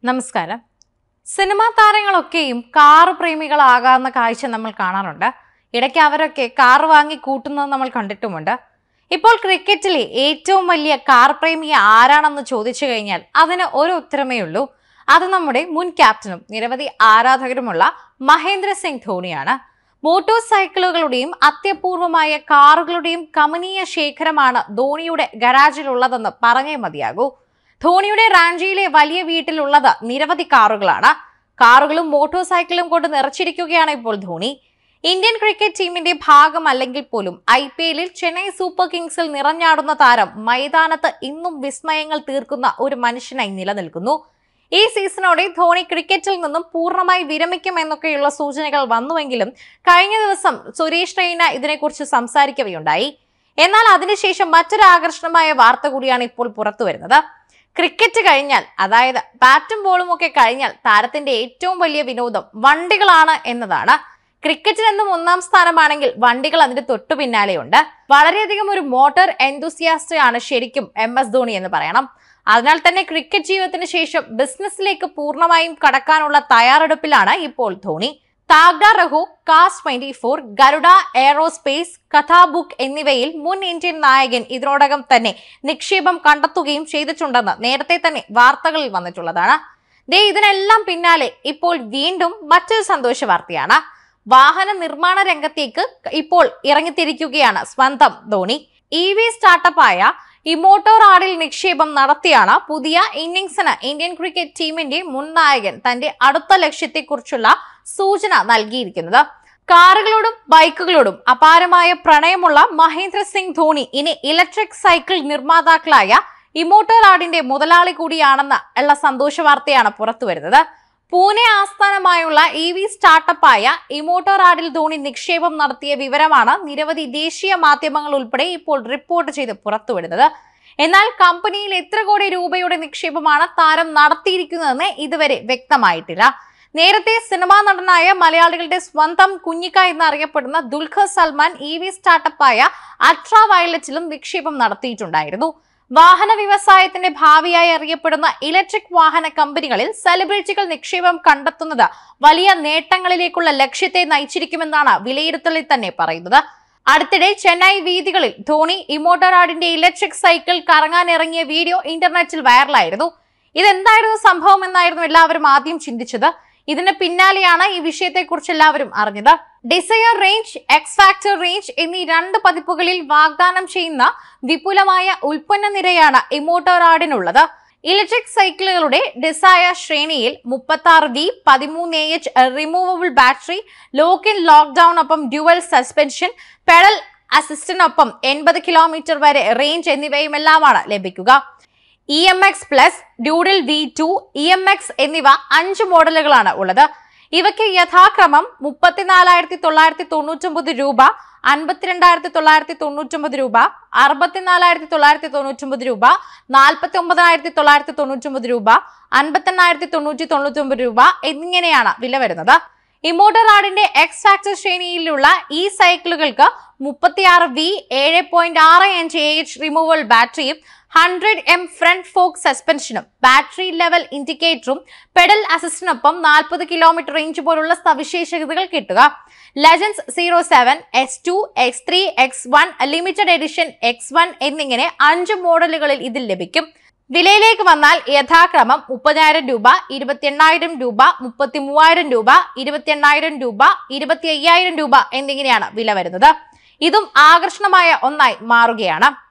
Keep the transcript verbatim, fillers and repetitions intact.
നമസ്കാരം. Cinema താരങ്ങളൊക്കെയും car പ്രേമികളാകാവുന്ന കാഴ്ച നമ്മൾ കാണാറുണ്ട്. ഇടയ്ക്ക് അവരൊക്കെ കാർ വാങ്ങി കൂട്ടുന്നത് നമ്മൾ കണ്ടിട്ടുമുണ്ട്. ഇപ്പോൾ ക്രിക്കറ്റിലെ ഏറ്റവും വലിയ കാർ പ്രേമി ആരാണെന്ന് ചോദിച്ചു കഴിഞ്ഞാൽ അതിന് ഒരു ഉത്തരമേ ഉള്ളൂ. അത് നമ്മുടെ മുൻ ക്യാപ്റ്റനും നിരവധി ആരാധകരുമുള്ള മഹേന്ദ്ര സിംഗ് ധോണിയാണ്. മോട്ടോർ സൈക്കിളുകളുടെയും അത്യപൂർവമായ കാറുകളുടെയും കമനീയ ശേഖരമാണ് ധോണിയുടെ ഗരാജിലുള്ളതെന്ന് പറഞ്ഞേ മതിയാകൂ. ധോണിയുടെ റാഞ്ചിയിലെ വലിയ വീട്ടിലുള്ളത് നിരവധി കാറുകളാണ്. കാറുകളും മോട്ടോർ സൈക്കിളും കൊണ്ട് നിറച്ചിരിക്കുകയാണ് ഇപ്പോൾ ധോണി. ഇന്ത്യൻ ക്രിക്കറ്റ് ടീമിന്റെ ഭാഗമല്ലെങ്കിൽ പോലും ഐ പി എല്ലിൽ ചെന്നൈ സൂപ്പർ കിങ്സിൽ നിറഞ്ഞാടുന്ന താരം മൈതാനത്ത് ഇന്നും വിസ്മയങ്ങൾ തീർക്കുന്ന ഒരു മനുഷ്യനായി നിലനിൽക്കുന്നു. ഈ സീസണോടെ ധോണി ക്രിക്കറ്റിൽ നിന്നും പൂർണ്ണമായി വിരമിക്കുമെന്നൊക്കെയുള്ള സൂചനകൾ വന്നുവെങ്കിലും കഴിഞ്ഞ ദിവസം സുരേഷ് റെയ്ന ഇതിനെക്കുറിച്ച് സംസാരിക്കവെയുണ്ടായി. എന്നാൽ അതിനുശേഷം മറ്റൊരു ആകർഷണമായ വാർത്ത കൂടിയാണ് ഇപ്പോൾ പുറത്തു വരുന്നത്. ക്രിക്കറ്റ് കഴിഞ്ഞാൽ, അതായത് ബാറ്റും ബോളും ഒക്കെ കഴിഞ്ഞാൽ താരത്തിന്റെ ഏറ്റവും വലിയ വിനോദം വണ്ടികളാണ് എന്നതാണ്. ക്രിക്കറ്റിൽ നിന്നും ഒന്നാം സ്ഥാനമാണെങ്കിൽ വണ്ടികൾ അതിന്റെ തൊട്ടു പിന്നാലെയുണ്ട്. വളരെയധികം ഒരു മോട്ടോർ എൻതൂസിയാസ്റ്റ് ആണ് ശരിക്കും എം എസ് ധോണി എന്ന് പറയണം. അതിനാൽ തന്നെ ക്രിക്കറ്റ് ജീവിതത്തിന് ശേഷം ബിസിനസ്സിലേക്ക് പൂർണ്ണമായും കടക്കാനുള്ള തയ്യാറെടുപ്പിലാണ് ഇപ്പോൾ Dhoni. Tagda Raho, cars twenty four, Garuda aerospace, Khatabook എന്നിവയിൽ മുൻ ഇന്ത്യൻ നായകൻ ഇതിനോടകം തന്നെ നിക്ഷേപം കണ്ടെത്തുകയും ചെയ്തിട്ടുണ്ടെന്ന് നേരത്തെ തന്നെ വാർത്തകളിൽ വന്നിട്ടുള്ളതാണ്. ദേ ഇതിനെല്ലാം പിന്നാലെ ഇപ്പോൾ വീണ്ടും മറ്റൊരു സന്തോഷ വാർത്തയാണ്. വാഹന നിർമ്മാണ രംഗത്തേക്ക് ഇപ്പോൾ ഇറങ്ങിത്തിരിക്കുകയാണ് സ്വന്തം ധോണി. ഇ വി സ്റ്റാർട്ടപ്പായ ഇമോട്ടോറാഡിൽ നിക്ഷേപം നടത്തിയാണ് പുതിയ ഇന്നിംഗ്സിന് ഇന്ത്യൻ ക്രിക്കറ്റ് ടീമിന്റെ മുൻ നായകൻ തന്റെ അടുത്ത ലക്ഷ്യത്തെക്കുറിച്ചുള്ള സൂചന നൽകിയിരിക്കുന്നത്. കാറുകളോടും ബൈക്കുകളോടും അപാരമായ പ്രണയമുള്ള മഹേന്ദ്ര സിംഗ് ധോണി ഇനി ഇലക്ട്രിക് സൈക്കിൾ നിർമ്മാതാക്കളായ ഇമോട്ടോറാഡിന്റെ മുതലാളി കൂടിയാണെന്ന ഉള്ള സന്തോഷ വാർത്തയാണ് പുറത്തു വരുന്നത്. പൂനെ ആസ്ഥാനമായുള്ള ഇ വി സ്റ്റാർട്ടപ്പായ ഇമോട്ടോറാഡിൽ ധോണി നിക്ഷേപം നടത്തിയ വിവരമാണ് നിരവധി ദേശീയ മാധ്യമങ്ങൾ ഉൾപ്പെടെ ഇപ്പോൾ റിപ്പോർട്ട് ചെയ്ത് പുറത്തുവിടുന്നത്. എന്നാൽ കമ്പനിയിൽ എത്ര കോടി രൂപയുടെ നിക്ഷേപമാണ് താരം നടത്തിയിരിക്കുന്നതെന്ന് ഇതുവരെ വ്യക്തമായിട്ടില്ല. നേരത്തെ സിനിമാ നടനായ മലയാളികളുടെ സ്വന്തം കുഞ്ഞിക്ക എന്നറിയപ്പെടുന്ന ദുൽഖർ സൽമാൻ ഇ വി സ്റ്റാർട്ടപ്പായ അൾട്രാ വയലറ്റിലും നിക്ഷേപം നടത്തിയിട്ടുണ്ടായിരുന്നു. വാഹന വ്യവസായത്തിന്റെ ഭാവിയായി അറിയപ്പെടുന്ന ഇലക്ട്രിക് വാഹന കമ്പനികളിൽ സെലിബ്രിറ്റികൾ നിക്ഷേപം കണ്ടെത്തുന്നത് വലിയ നേട്ടങ്ങളിലേക്കുള്ള ലക്ഷ്യത്തെ നയിച്ചിരിക്കുമെന്നാണ് വിലയിരുത്തലിൽ തന്നെ പറയുന്നത്. അടുത്തിടെ ചെന്നൈ വീഥികളിൽ ധോണി ഇമോട്ടോറാഡിന്റെ ഇലക്ട്രിക് സൈക്കിൾ കറങ്ങാനിറങ്ങിയ വീഡിയോ ഇന്റർനെറ്റിൽ വൈറലായിരുന്നു. ഇതെന്തായിരുന്നു സംഭവം എന്നായിരുന്നു എല്ലാവരും ആദ്യം ചിന്തിച്ചത്. ഇതിന് പിന്നാലെയാണ് ഈ വിഷയത്തെക്കുറിച്ച് എല്ലാവരും അറിഞ്ഞത്. Desire range, X Factor range എന്നീ രണ്ട് പതിപ്പുകളിൽ വാഗ്ദാനം ചെയ്യുന്ന വിപുലമായ ഉൽപ്പന്ന നിരയാണ് ഇമോട്ടോറാഡിനുള്ളത്. ഇലക്ട്രിക് സൈക്കിളുകളുടെ ഡിസയർ ശ്രേണിയിൽ മുപ്പത്തി ആറ് വി, പതിമൂന്ന് A H removable battery, lock in lockdown ഒപ്പം ഡ്യുവൽ സസ്പെൻഷൻ, പെഡൽ അസിസ്റ്റന്റൊപ്പം എൺപത് കിലോമീറ്റർ വരെ റേഞ്ച് എന്നിവയുമെല്ലാമാണ് ലഭിക്കുക. E M X plus, Doodle V two, E M X എന്നിവ അഞ്ച് മോഡലുകളാണ് ഉള്ളത്. ഇവയ്ക്ക് യഥാക്രമം മുപ്പത്തിനാലായിരത്തി തൊള്ളായിരത്തി തൊണ്ണൂറ്റി ഒമ്പത് രൂപ, അൻപത്തിരണ്ടായിരത്തി തൊള്ളായിരത്തി തൊണ്ണൂറ്റി ഒമ്പത് രൂപ, അറുപത്തിനാലായിരത്തി തൊള്ളായിരത്തി തൊണ്ണൂറ്റി ഒമ്പത് രൂപ, നാൽപ്പത്തി ഒമ്പതിനായിരത്തി തൊള്ളായിരത്തി തൊണ്ണൂറ്റി ഒമ്പത് രൂപ, അൻപത്തെണ്ണായിരത്തി തൊണ്ണൂറ്റി തൊണ്ണൂറ്റി ഒമ്പത് രൂപ എന്നിങ്ങനെയാണ് വില വരുന്നത്. ഇമോട്ടോറാഡിന്റെ എക്സ് ഫാക്ടർ ശ്രേണിയിലുള്ള ഈ സൈക്കിളുകൾക്ക് മുപ്പത്തിയാറ് വി, ഏഴ് പോയിന്റ് ആറ് അഞ്ച് എ എച്ച് റിമൂവൽ ബാറ്ററിയും ഹൺഡ്രഡ് എം ഫ്രണ്ട് ഫോക്ക് സസ്പെൻഷനും ബാറ്ററി ലെവൽ ഇൻഡിക്കേറ്ററും പെഡൽ അസിസ്റ്റന്റൊപ്പം നാൽപ്പത് കിലോമീറ്റർ റേഞ്ച് പോലുള്ള സവിശേഷതകൾ കിട്ടുക. Legends zero seven, X two, X three, X one, limited edition X one എന്നിങ്ങനെ അഞ്ച് മോഡലുകളിൽ ഇതിൽ ലഭിക്കും. വിലയിലേക്ക് വന്നാൽ യഥാക്രമം മുപ്പതിനായിരം രൂപ, ഇരുപത്തി എണ്ണായിരം രൂപ, മുപ്പത്തി മൂവായിരം രൂപ, ഇരുപത്തി എണ്ണായിരം രൂപ, ഇരുപത്തി അയ്യായിരം രൂപ എന്നിങ്ങനെയാണ് വില വരുന്നത്. ഇതും ആകർഷണമായ ഒന്നായി മാറുകയാണ്.